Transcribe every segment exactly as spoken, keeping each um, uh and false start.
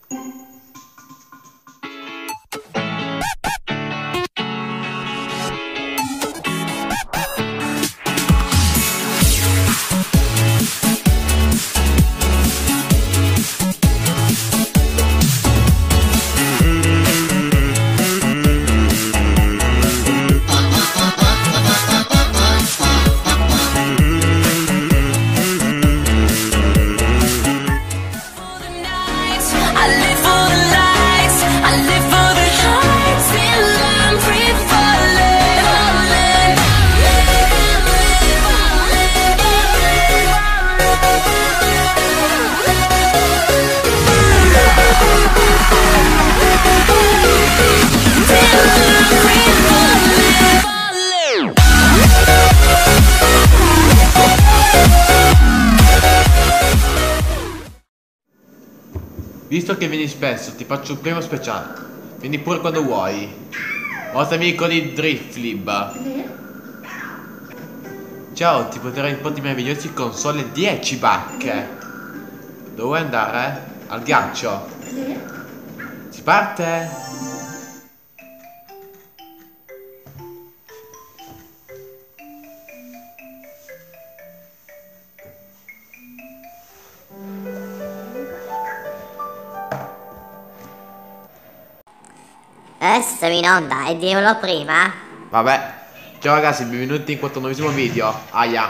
Visto che vieni spesso, ti faccio un primo speciale. Vieni pure quando vuoi. Vostro amico di Driftlib. Ciao, ti porterò in posti meravigliosi con sole dieci bacche. Dove vuoi andare? Al ghiaccio. Si parte? Adesso siamo in onda e dirlo prima. Vabbè. Ciao ragazzi, benvenuti in questo nuovissimo video. Aia.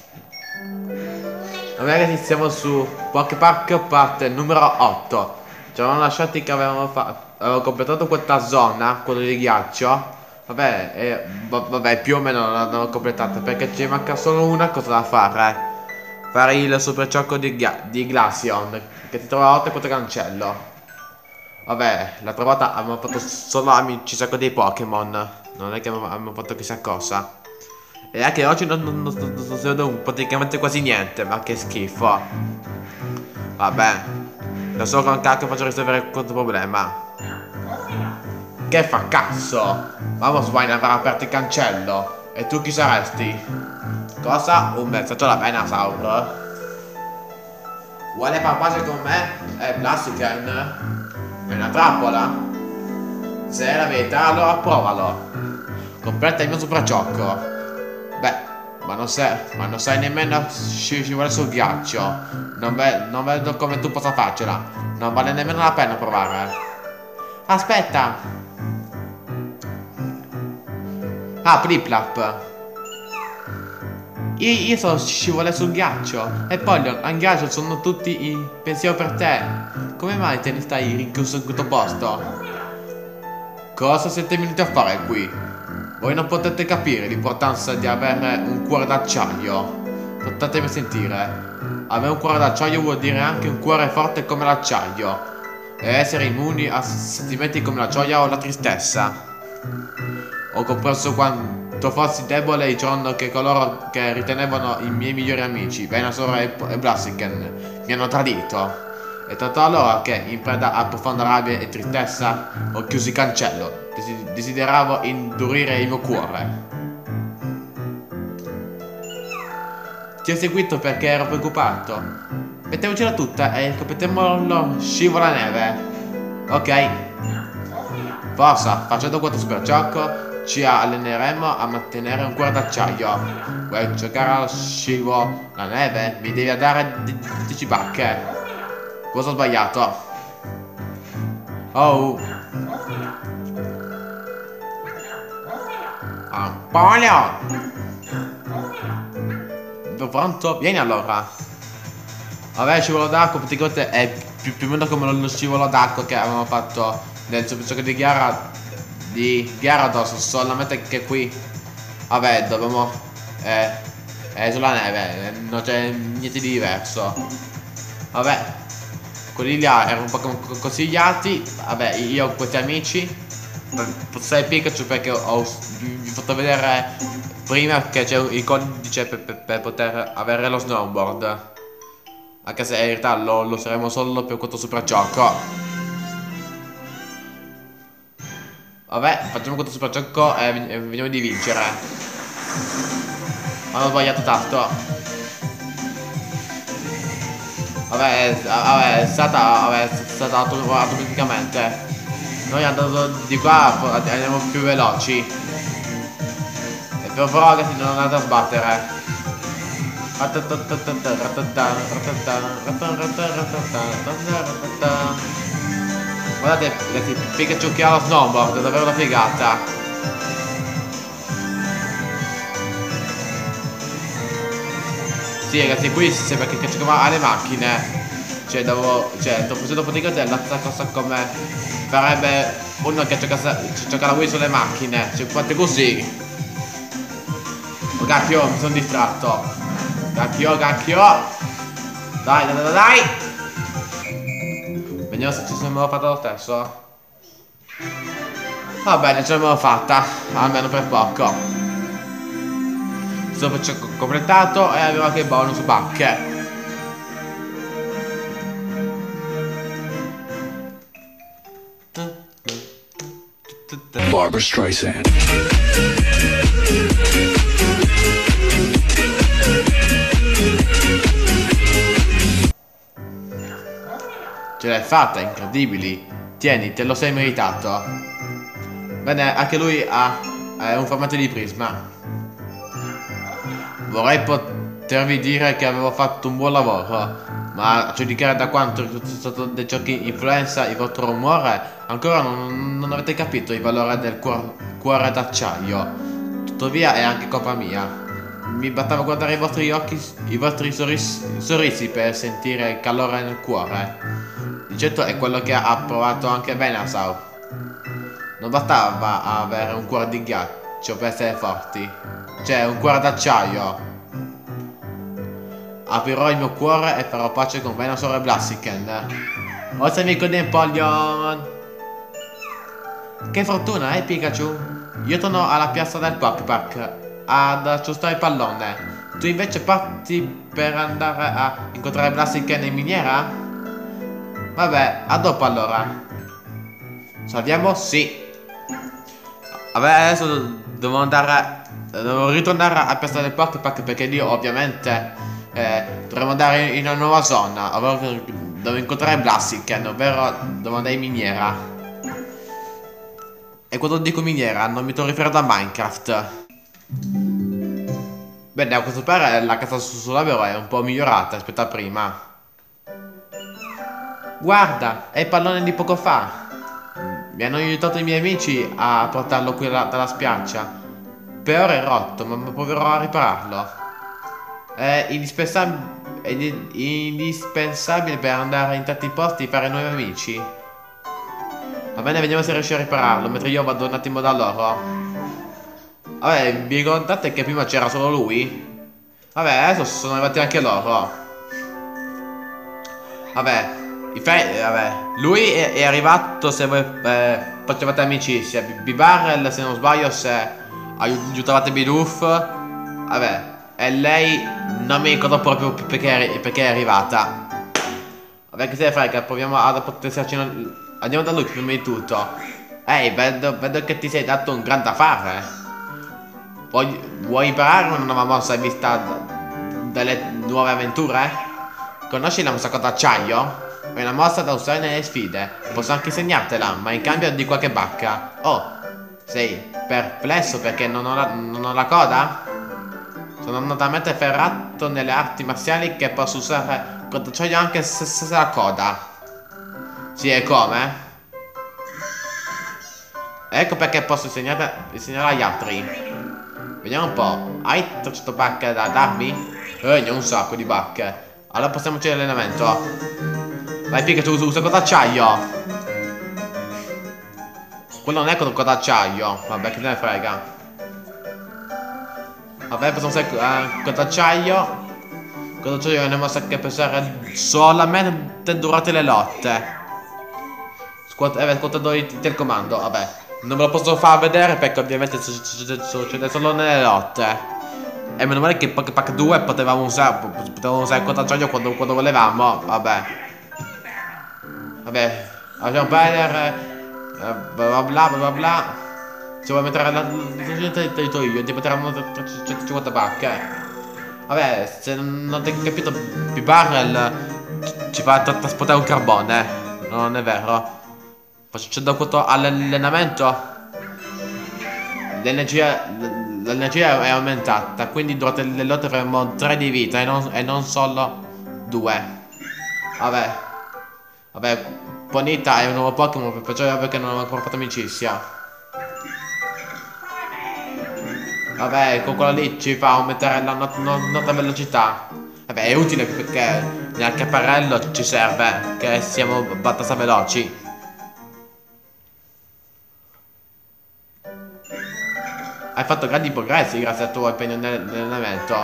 Vabbè ragazzi, siamo su Poké Park parte numero otto. Ci avevamo lasciati che avevamo, avevamo completato questa zona, quello di ghiaccio. Vabbè, eh, vabbè, più o meno l'abbiamo completata, perché ci manca solo una cosa da fare. Fare il super ciocco di, di Glaceon, che si trova a otto questo cancello. Vabbè, l'altra volta abbiamo fatto solo amici sacco dei Pokémon. Non è che abbiamo fatto chissà cosa. E anche oggi non, non, non, non, non si vede praticamente quasi niente. Ma che schifo. Vabbè, da solo con cacchio faccio risolvere questo problema. Che fa cazzo? Vamos, Swine, avrà aperto il cancello. E tu chi saresti? Cosa? Un messaggio alla Venusaur. Vuole far pace con me? Eh, Blaziken? È una trappola? Se è la verità allora provalo. Completa il mio sopracciocco. Beh, ma non sai, ma non sai nemmeno scivare sul ghiaccio. Non, ve, non vedo come tu possa farcela. Non vale nemmeno la pena provare. Aspetta. Ah, Pliplap. Io, io sono scivolato sul ghiaccio. E poi gli ghiaccio sono tutti in pensiero per te. Come mai te ne stai rinchiuso in questo posto? Cosa siete venuti a fare qui? Voi non potete capire l'importanza di avere un cuore d'acciaio. Fatemi sentire. Avere un cuore d'acciaio vuol dire anche un cuore forte come l'acciaio. E essere immuni a sentimenti come la gioia o la tristezza. Ho compreso quanto fossi debole il giorno che coloro che ritenevano i miei migliori amici, Venusaur e Blaziken, mi hanno tradito. E tanto allora che, in preda a profonda rabbia e tristezza, ho chiuso il cancello. Desideravo indurire il mio cuore. Ti ho seguito perché ero preoccupato. Mettiamocela tutta e completemmo scivola neve. Ok. Forza, facendo questo super ciocco, ci alleneremo a mantenere un cuore d'acciaio. Vuoi giocare allo scivola neve? Mi devi dare dieci bacche. Cosa ho sbagliato? Oh. Ampolio. Pronto? Vieni allora. Vabbè, il scivolo d'acqua praticamente è più, più o meno come lo scivolo d'acqua che avevamo fatto nel super gioco di Gyara di Gyarados, solamente che qui vabbè dobbiamo eh, è sulla neve, non c'è niente di diverso. Vabbè, quelli là erano un po' consigliati. Vabbè, io ho questi amici. Sai Pikachu perché ho, vi ho fatto vedere prima che c'è il codice per, per, per poter avere lo snowboard. Anche se in realtà lo, lo saremo solo per questo super gioco. Vabbè, facciamo questo super gioco e vediamo di vincere. Hanno sbagliato tanto. Vabbè, è, vabbè, è stata, vabbè, è stata auto- automaticamente. Noi andando di qua andiamo più veloci. E però però ragazzi non andate a sbattere. Guardate ragazzi, Pikachu che ha lo snowboard, è davvero una figata. Sì ragazzi, qui sembra che giocava alle macchine. Cioè dopo, cioè dopo, se dopo di cos'è la stessa cosa come farebbe uno che gioca, gioca la Wii sulle macchine. Cioè fate così. Oh cacchio, mi sono distratto. Cacchio, cacchio. Dai, dai, dai, dai. Vediamo se ci siamo fatta lo stesso. Va bene, ce l'abbiamo fatta. Almeno per poco. Dopo ci ho completato e avevo anche il bonus bacche. Barbra Streisand. Ce l'hai fatta, incredibili. Tieni, te lo sei meritato. Bene, anche lui ha eh, un formato di prisma. Vorrei potervi dire che avevo fatto un buon lavoro, ma a giudicare da quanto sono stato dei giochi influenza il vostro umore, ancora non, non avete capito il valore del cuore, cuore d'acciaio. Tuttavia è anche colpa mia. Mi bastava guardare i vostri occhi, i vostri sorrisi, sorrisi per sentire il calore nel cuore. Di certo è quello che ha provato anche Venusaur. Non bastava avere un cuore di ghiaccio per essere forti. Cioè, un cuore d'acciaio. Aprirò il mio cuore e farò pace con Venusaur e Blaziken. Forza amico di Empoleon. Che fortuna, eh Pikachu? Io torno alla piazza del Poké Park ad aggiustare il pallone. Tu invece parti per andare a incontrare Blaziken in miniera? Vabbè, a dopo allora. Salviamo? Sì. Vabbè, adesso devo andare. Devo ritornare a piazza del Poké Park perché lì ovviamente eh, dovremo andare in una nuova zona. Ovvero devo incontrare Blaziken, ovvero devo andare in miniera. E quando dico miniera non mi sto riferendo a Minecraft. Bene, a questo pare la casa sull'albero è un po' migliorata rispetto a prima. Guarda, è il pallone di poco fa. Mi hanno aiutato i miei amici a portarlo qui dalla spiaggia. Per ora è rotto, ma proverò a ripararlo. È indispensab è indispensabile per andare in tanti posti e fare nuovi amici. Va bene, vediamo se riesco a ripararlo, mentre io vado un attimo da loro. Vabbè, vi ricordate che prima c'era solo lui? Vabbè, adesso sono arrivati anche loro. Vabbè, vabbè. Lui è, è arrivato se voi eh, facevate amicizia. Bibarrel, se non sbaglio, se aiutavate Bidoof. Vabbè, e lei non mi ricordo proprio perché, perché è arrivata. Vabbè, che se ne frega, proviamo ad potenziarci. Andiamo da lui prima di tutto. Ehi, vedo, vedo che ti sei dato un gran da fare. Vuoi, vuoi imparare una nuova mossa vista delle nuove avventure? Conosci la mossa con d'acciaio? È una mossa da usare nelle sfide. Posso anche insegnartela, ma in cambio di qualche bacca. Oh, sei perplesso perché non ho la, non ho la coda? Sono talmente ferrato nelle arti marziali che posso usare con d'acciaio anche se senza la coda. Sì, e come? Ecco perché posso insegnare, insegnare agli altri. Vediamo un po'. Hai trecento bacche da darmi? Eh, ne ho un sacco di bacche. Allora possiamo fare l'allenamento. Vai Pikachu, usa con d'acciaio. Quello non è con d'acciaio. Vabbè, che te ne frega. Vabbè, possiamo usare uh, con d'acciaio. Con d'acciaio è una mossa che può usare solamente durante le lotte. Eh, scuotando il telecomando, vabbè. Non me lo posso far vedere perché ovviamente succede solo nelle lotte. E meno male che Poké Park due potevamo usare Potevamo usare il contagio quando, quando volevamo. Vabbè. Vabbè. Lasciamo perdere. Bla bla bla bla. Se vuoi mettere la territorio ti metteranno centocinquanta bacche. Vabbè, se non ti hai capito Bibarrel, ci fa tra trasportare un carbone. Non è vero. Facendo questo all'allenamento, l'energia l'energia è aumentata, quindi durante le lotte avremo tre di vita e non, e non solo due. Vabbè. Vabbè, Ponyta è un nuovo Pokémon, perciò perché non ho ancora fatto amicizia. Vabbè, con quello lì ci fa aumentare la not not nota velocità. Vabbè, è utile perché nel caparello ci serve che siamo abbastanza veloci. Hai fatto grandi progressi grazie al tuo impegno nell'allenamento.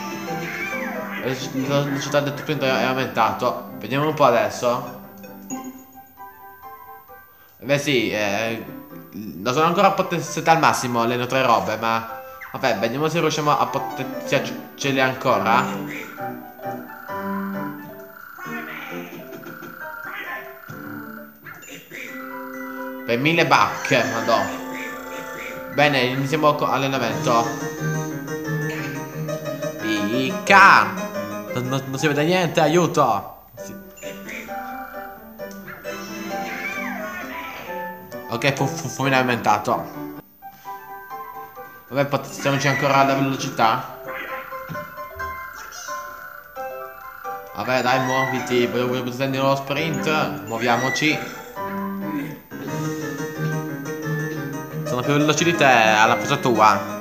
La velocità del tuo punto è aumentato. Vediamo un po' adesso. Beh sì, eh, non sono ancora potenziate al massimo le nostre robe, ma vabbè, vediamo se riusciamo a potenziarcele ancora. Per mille bacche, madò. Bene, iniziamo con l'allenamento. Picca! Non, non, non si vede niente, aiuto! Sì. Ok, fu, fu, fulmine aumentato. Vabbè, potenziamoci ancora la velocità. Vabbè, dai, muoviti. Voglio prendere lo sprint. Muoviamoci. Sono più veloci di te alla posa tua.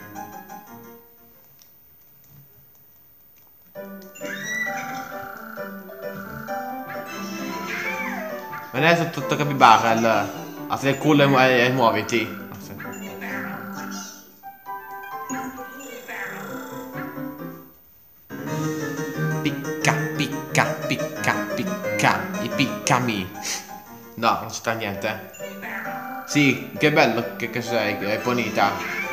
Adesso tutto Capibarrel. A sei culo e, e, e muoviti. Picca, picca, picca, picca. I piccami. No, non c'è niente. Sì, che bello che, che sei, che è Ponyta.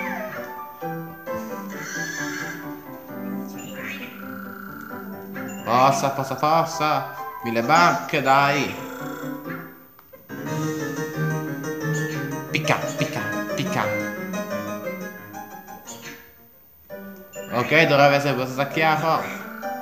Forza, forza, forza. Mille bacche, dai. Picca, picca, picca. Ok, dovrebbe essere abbastanza chiaro.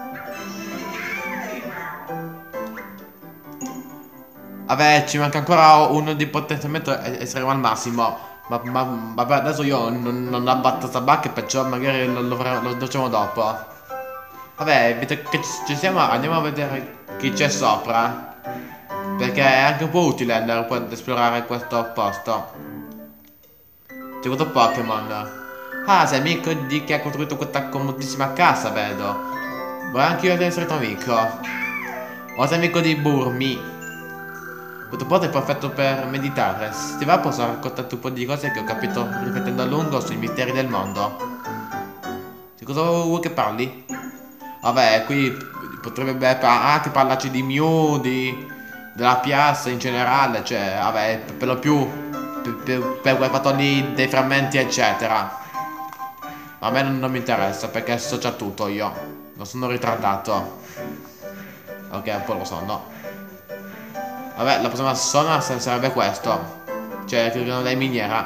Vabbè, ci manca ancora uno di potenziamento e, e saremo al massimo. Ma, ma, ma per adesso io non, non ho abbastanza bacche, perciò magari lo, lo, lo facciamo dopo. Vabbè, visto che ci siamo, andiamo a vedere chi c'è sopra. Perché è anche un po' utile andare ad esplorare questo posto. C'è questo Pokémon. Ah, sei amico di chi ha costruito questa comodissima casa, vedo. Vorrei anche io essere tuo amico. O sei amico di Burmy. Questo posto è perfetto per meditare. Se ti va posso raccontarti un po' di cose che ho capito riflettendo a lungo sui misteri del mondo. Di cosa vuoi che parli? Vabbè, qui potrebbe anche parlarci di Mew, di, della piazza in generale, cioè, vabbè, per lo più per, per, per quel fatto lì dei frammenti eccetera. Ma a me non, non mi interessa perché so già tutto io. Non sono ritardato. Ok, un po' lo sono. Vabbè, la prossima zona sarebbe questo. Cioè, che della miniera.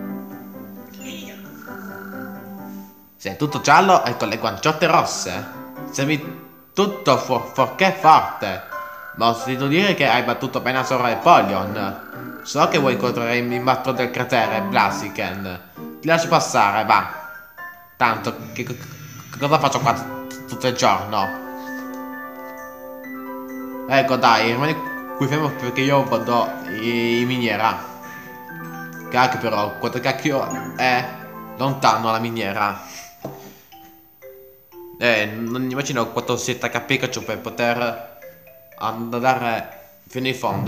Sei tutto giallo e con le guanciotte rosse. Sembri tutto fu fuorché forte. Ma ho sentito dire che hai battuto appena sopra il Polion. So che vuoi incontrare il mastro del cratere, Blaziken. Ti lascio passare, va. Tanto, che, che cosa faccio qua tutto il giorno? Ecco, dai, rimani qui fermo perché io vado in miniera. Cacchio però, quanto cacchio è lontano la miniera. Eh, non immagino quanto sia attacca Pikachu per poter andare fino in fondo.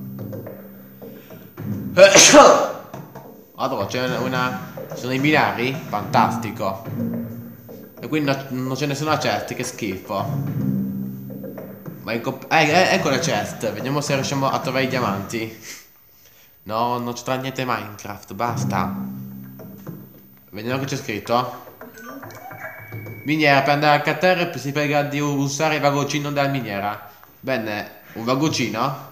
Allora, c'è una... sono i binari? Fantastico. E qui no, non c'è nessuna chest, che schifo. Ma eh, eh, ecco la chest. Vediamo se riusciamo a trovare i diamanti. No, non c'è niente Minecraft, basta. Vediamo che c'è scritto. Miniera, per andare al cratere si prega di usare il vagoncino della miniera. Bene, un vagoncino?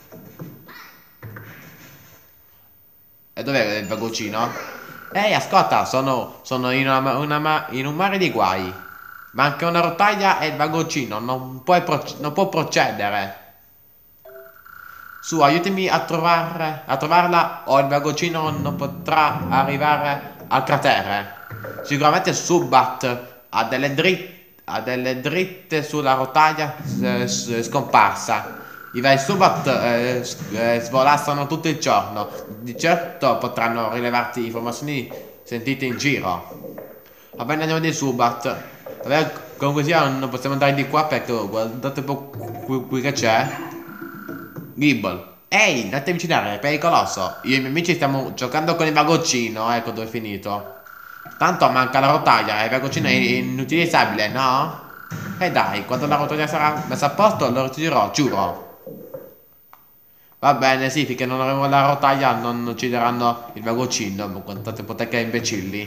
E dov'è il vagoncino? Ehi, ascolta, sono, sono in, una, una, in un mare di guai. Manca una rotaia e il vagoncino, non, puoi proc non può procedere. Su, aiutami a trovare, a trovarla o il vagoncino non potrà arrivare al cratere. Sicuramente Zubat ha delle dritte, ha delle dritte sulla rotaia eh, scomparsa. I vari Zubat eh, eh, svolazzano tutto il giorno. Di certo potranno rilevarti informazioni sentite in giro. Va bene, andiamo di Zubat. Vabbè, comunque sia, non possiamo andare di qua perché guardate un po' qui, qui che c'è. Gible. Ehi, non ti avvicinare, è pericoloso. Io e i miei amici stiamo giocando con il vagoncino, ecco dove è finito. Tanto manca la rotaia e il vagoncino è inutilizzabile, no? E dai, quando la rotaia sarà messa a posto lo ritirerò, giuro. Va bene, sì, finché non avremo la rotaia non uccideranno il vagoncino. Quanto tempo te che imbecilli.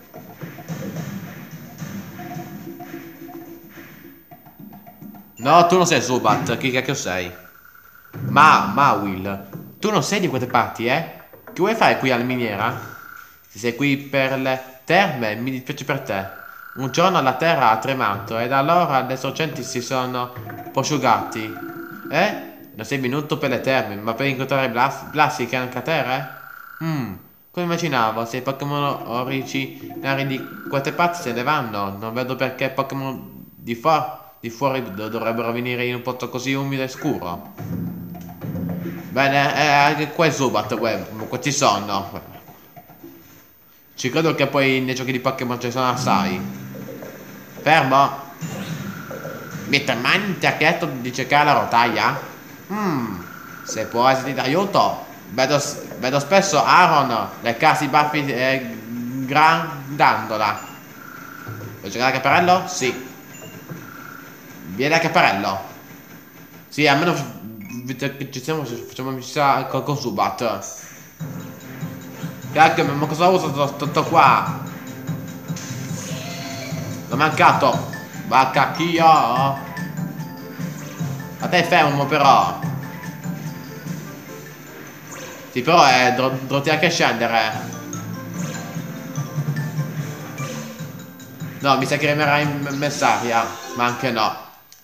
No, tu non sei Zubat, chi cacchio sei? Ma, ma Will, tu non sei di quelle parti, eh? Che vuoi fare qui alla miniera? Se sei qui per le terme, mi dispiace per te. Un giorno la terra ha tremato e da allora le sorgenti si sono prosciugati. Eh? Non sei venuto per le terme, ma per incontrare Blas Blassi che è un cratere? Hmm, come immaginavo, se i Pokémon originari di queste parti se ne vanno, non vedo perché Pokémon di, fu di fuori dovrebbero venire in un posto così umido e scuro. Bene, eh, anche qua è Zubat, qua ci sono. Ci credo che poi nei giochi di Pokémon ci sono assai. Fermo. Bitterman ti ha chiesto di cercare la rotaia? Hmm, se può essere di aiuto. Vedo, vedo spesso Aaron leccarsi i baffi eh, grandandola. Vuoi giocare a Caparello? Sì. Vieni a Caparello. Sì, almeno ci siamo, facciamo amicizia con, con Zubat. Cacchio, ma cosa uso tutto qua? L'ho mancato. Va cacchio. A te è fermo però. Sì, però è dovresti anche scendere. No, mi sa che rimarrà in messaria. Ma anche no.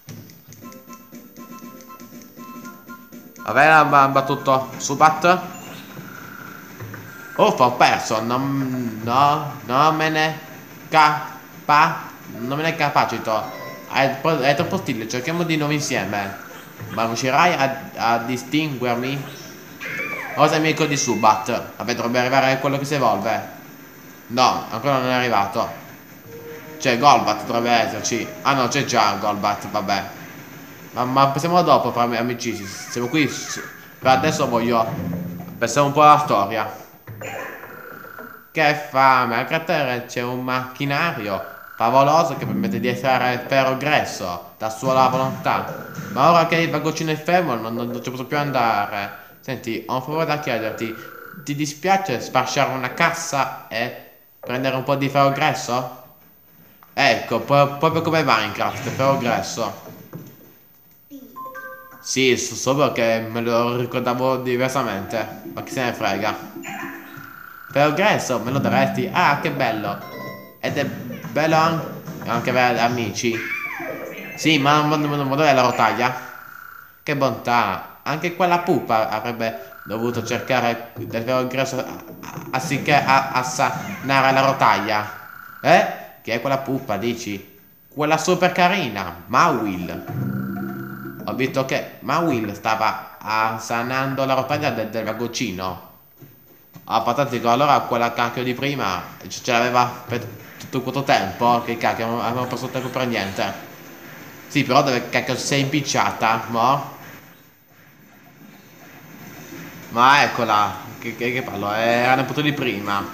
Vabbè, ha battuto Zubat. Uffa, ho perso. Non, no, non me ne capa. Non me ne capacito. È, è troppo stile. Cerchiamo di nuovo insieme. Ma riuscirai a, a distinguermi? Cosa è amico di Zubat? Vabbè, dovrebbe arrivare quello che si evolve. No, ancora non è arrivato. C'è Golbat, dovrebbe esserci. Ah no, c'è già Golbat, vabbè. Ma, ma passiamo dopo fra amici. Siamo qui. Per adesso voglio pensare un po' alla storia. Che fame, al cratere c'è un macchinario favoloso che permette di essere ferrogresso da sola volontà. Ma ora che il vagoncino è fermo non, non, non ci posso più andare. Senti, ho un favore da chiederti. Ti dispiace sfasciare una cassa e prendere un po' di ferrogresso? Ecco, proprio come Minecraft, ferrogresso. Sì, so perché me lo ricordavo diversamente. Ma chi se ne frega. Ferrogresso, me lo daresti? Ah, che bello. Ed è bello anche, anche avere amici. Sì, ma, ma, ma, ma dov'è la rotaia? Che bontà. Anche quella pupa avrebbe dovuto cercare del ferrogresso anziché assanare la rotaia. Eh? Che è quella pupa, dici? Quella super carina, Mawile. Ho visto che Mawile stava assanando la rotaia del, del vagoncino. Ah, fantastico, allora quella cacchio di prima ce l'aveva per tutto questo tempo. Che cacchio, avevamo perso tempo per niente. Sì, però dove cacchio sei impicciata, mo? Ma eccola, che, che, che parlo, era un punto di prima.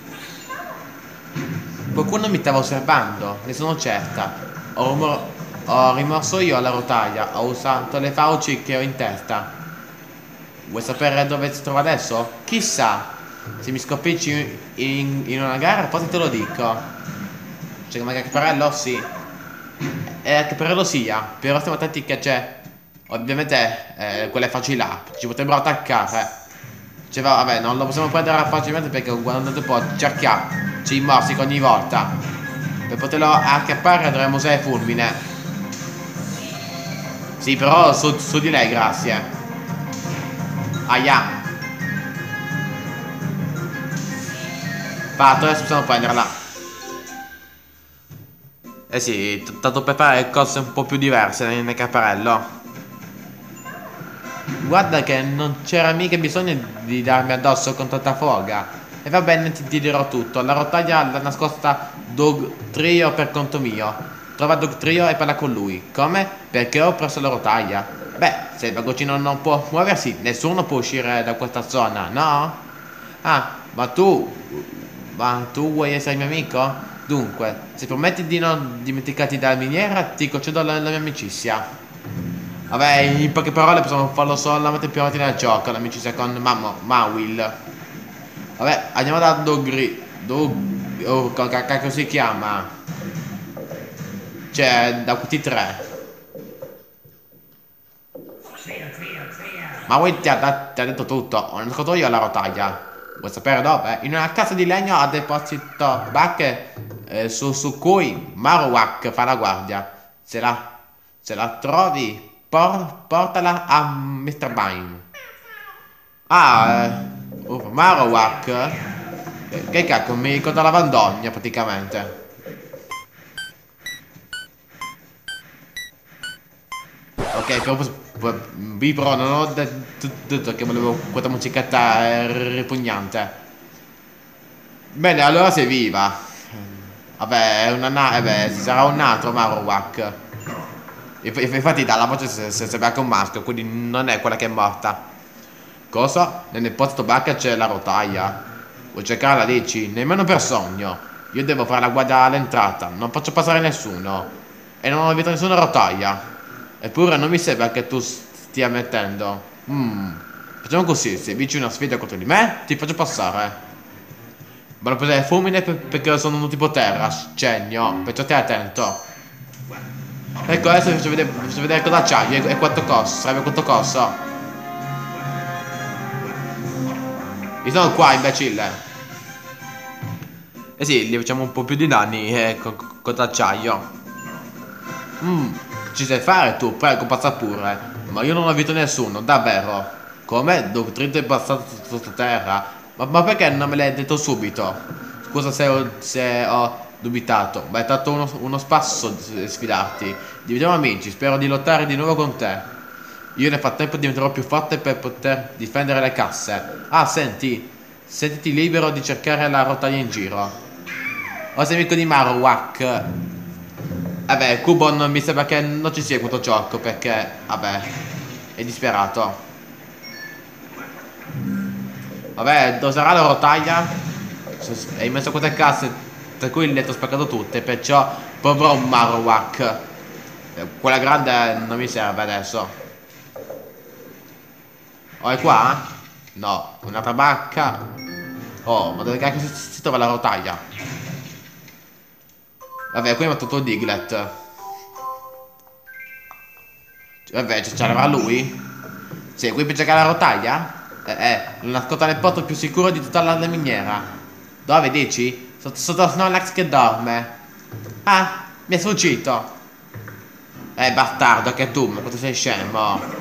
Qualcuno mi stava osservando, ne sono certa. Ho, ho rimosso io la rotaia, ho usato le fauci che ho in testa. Vuoi sapere dove si trova adesso? Chissà, se mi sconfiggi in, in una gara forse te lo dico. C'è come Caparello? Sì. E Caparello sia, però stiamo attenti che c'è. Ovviamente eh, quelle facili là, ci potrebbero attaccare. Cioè vabbè, non lo possiamo prendere facilmente perché guardando un po' cerchiamo. Ci morsica ogni volta. Per poterlo acchiappare dovremmo usare fulmine. Sì, però su, su di lei, grazie. Aia. Fatto, adesso possiamo prenderla. Eh sì, tanto per fare cose un po' più diverse nel caparello. Guarda che non c'era mica bisogno di darmi addosso con tanta foga. E va bene, ti, ti dirò tutto. La rotaia l'ha nascosta Dog Trio per conto mio. Trova Dog Trio e parla con lui. Come? Perché ho preso la rotaia. Beh, se il vagoncino non può muoversi, nessuno può uscire da questa zona, no? Ah, ma tu... Ma tu vuoi essere mio amico? Dunque, se prometti di non dimenticarti della miniera, ti concedo la, la mia amicizia. Vabbè, in poche parole possiamo farlo solamente più avanti nel gioco, l'amicizia con Mammo, Mawil. Vabbè, andiamo da Dogri. Dog. Oh, che cacchio si chiama? Cioè, da questi tre. Mawil ti ha, ti ha detto tutto. Ho nascosto io la rotaia. Vuoi sapere dove? In una casa di legno a deposito bacche eh, su, su cui Marowak fa la guardia. Se la, se la trovi, por, portala a mister Bean. Ah, eh, uh, Marowak. Eh, che cacchio, mi ricorda la Vandogna praticamente. Ok, però vi però non ho detto che volevo questa musicetta eh, ripugnante. Bene, allora sei viva. Vabbè, è una na... Eh beh, sarà un altro Marowak. Infatti dalla voce se, se sembra anche un maschio, quindi non è quella che è morta. Cosa? Nel posto barca c'è la rotaia. Vuoi cercarla, dici? Nemmeno per sogno. Io devo fare la guardia all'entrata, non faccio passare nessuno. E non ho visto nessuna rotaia. Eppure non mi sembra che tu stia mettendo. Mm. Facciamo così, se vinci una sfida contro di me, ti faccio passare. Voglio prendere fulmine per, perché sono un tipo terra, scegno, perciò stai attento. Ecco, adesso vi faccio vedere, vi faccio vedere cosa c'hai e, e quanto costa, sarebbe quanto costa. Io sono qua, imbecille. Eh sì, gli facciamo un po' più di danni e con, con d'acciaio. Mmm, ci sai fare tu, prego, passa pure. Ma io non ho visto nessuno, davvero. Come? Dottrino è passato sottoterra? Ma, ma perché non me l'hai detto subito? Scusa se ho, se ho dubitato, ma è stato uno, uno spasso sfidarti. Diventiamo amici, spero di lottare di nuovo con te. Io nel frattempo diventerò più forte per poter difendere le casse. Ah, senti, sentiti libero di cercare la rotaia in giro. O sei amico di Marowak. Vabbè, Cubon mi sembra che non ci sia questo gioco perché, vabbè, è disperato. Vabbè, dove sarà la rotaia? Hai messo queste casse, tra cui il letto spaccato tutte, perciò proverò un Marowak. Quella grande non mi serve adesso. Oh, è qua? No, un'altra barca. Oh, ma dove cacchio si, si trova la rotaia? Vabbè, qui mi ha tutto Diglett. Vabbè, ce l'avrà lui? Sì, qui per cercare la rotaia? Eh, eh, lo nascosta nel posto più sicuro di tutta la miniera. Dove dici? Sotto, sotto Snorlax che dorme. Ah, mi è sfuggito. Eh, bastardo, che tu, ma cosa sei scemo?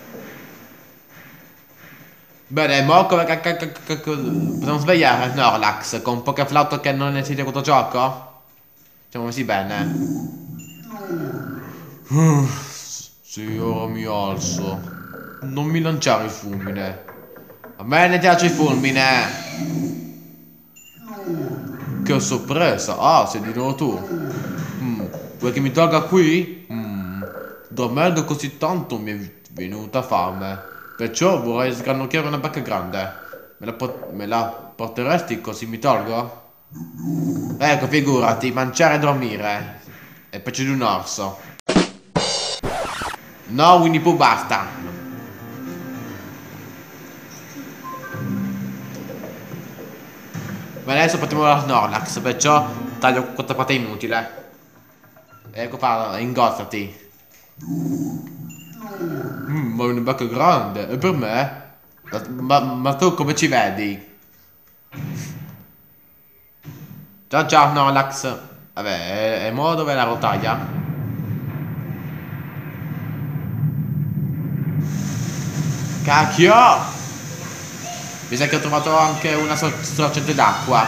Bene, mo come possiamo svegliare Snorlax con poche flauto che non esiste questo gioco? Siamo messi bene. Sì, ora mi alzo. Non mi lanciare il fulmine. A me ne piace il fulmine. Che sorpresa. Ah, sei di nuovo tu. Mm. Vuoi che mi tolga qui? Mm. Dormendo così tanto mi è venuta fame. Perciò vorrei sgranocchiare una bacca grande. Me la, me la porteresti così mi tolgo? Ecco, figurati, mangiare e dormire. È peggio di un orso. No, Winnie Pooh, basta. Ma adesso partiamo dalla Snorlax, perciò taglio questa parte inutile. Ecco qua, ingozzati. Mm, ma una bacca grande, e per me? Ma, ma tu come ci vedi? Ciao ciao Snorlax. Vabbè, è, è modo dove la rotaia? Cacchio! Mi sa che ho trovato anche una sor sorgente d'acqua.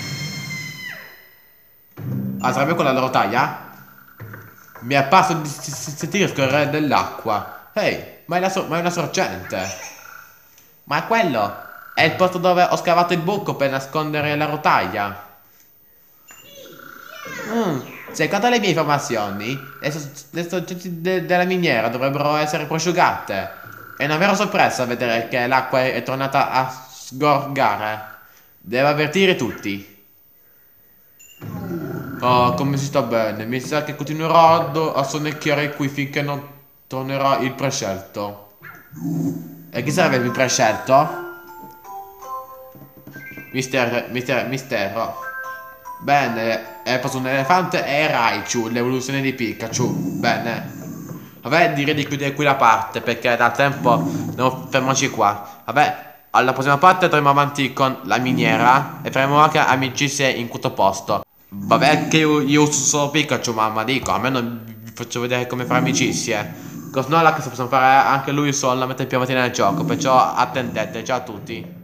Ah, sarebbe quella della rotaia? Mi è apparso di sentire scorrere dell'acqua. Ehi, ma è, la so ma è una sorgente. Ma è quello! È il posto dove ho scavato il buco per nascondere la rotaia. Mm, secondo le mie informazioni, le, so le sorgenti de della miniera dovrebbero essere prosciugate. È una vera sorpresa vedere che l'acqua è, è tornata a sgorgare. Devo avvertire tutti. Oh, come si sta bene. Mi sa che continuerò a sonnecchiare qui finché non tornerà il prescelto. E chi sarebbe il prescelto? Mister, mister, mistero. Bene, è passato un elefante e Raichu, l'evoluzione di Pikachu. Bene. Vabbè, direi di chiudere qui la parte perché da tempo dobbiamo fermarci qua. Vabbè, alla prossima parte andremo avanti con la miniera e faremo anche amicizie in questo posto. Vabbè che io, io uso solo Pikachu, mamma dico, a me non vi faccio vedere come fare amicizie. Con Snorlax possiamo fare anche lui solamente più avanti nel gioco, perciò attendete, ciao a tutti.